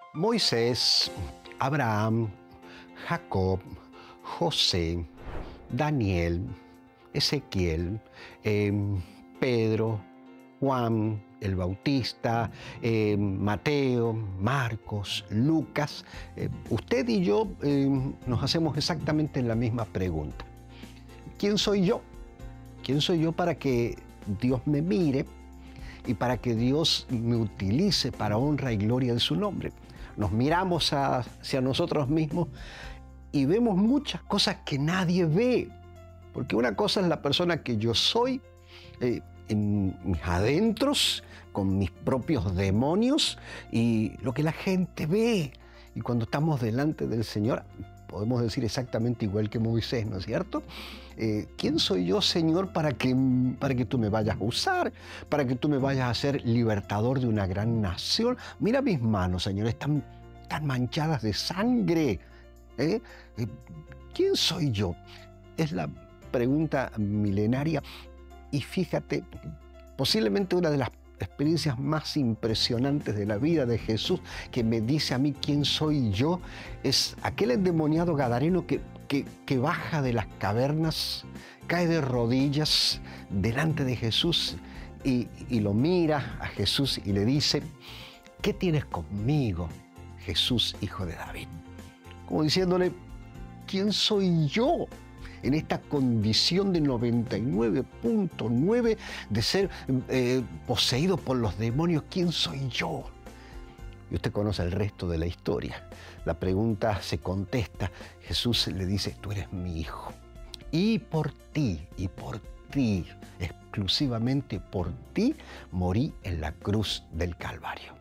Moisés, Abraham, Jacob, José, Daniel, Ezequiel, Pedro, Juan el Bautista, Mateo, Marcos, Lucas. Usted y yo nos hacemos exactamente la misma pregunta. ¿Quién soy yo? ¿Quién soy yo para que Dios me mire y para que Dios me utilice para honra y gloria de su nombre? Nos miramos hacia nosotros mismos y vemos muchas cosas que nadie ve. Porque una cosa es la persona que yo soy, en mis adentros, con mis propios demonios, y lo que la gente ve. Y cuando estamos delante del Señor, podemos decir exactamente igual que Moisés, ¿no es cierto? ¿Quién soy yo, Señor, para que tú me vayas a usar, para que tú me vayas a ser libertador de una gran nación? Mira mis manos, Señor, están manchadas de sangre. ¿Quién soy yo? Es la pregunta milenaria. Y fíjate, posiblemente una de las experiencias más impresionantes de la vida de Jesús, que me dice a mí quién soy yo, es aquel endemoniado gadareno que baja de las cavernas, cae de rodillas delante de Jesús y lo mira a Jesús y le dice: ¿qué tienes conmigo, Jesús, hijo de David? Como diciéndole: ¿quién soy yo en esta condición de 99.9 de ser poseído por los demonios? ¿Quién soy yo? Y usted conoce el resto de la historia. La pregunta se contesta. Jesús le dice: tú eres mi hijo. Y por ti, exclusivamente por ti, morí en la cruz del Calvario.